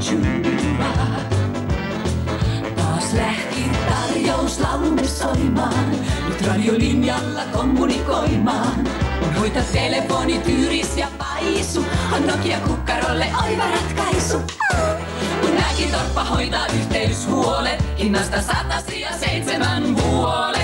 Taas lähti tarjous laulumme soimaan, nyt radiolinjalla kommunikoimaan. On hoita telefoni, tyyris ja paisu, on Nokia kukkarolle oiva ratkaisu. Kun Mäkitorppa hoitaa yhteyshuolet, hinnasta 107 vuolet.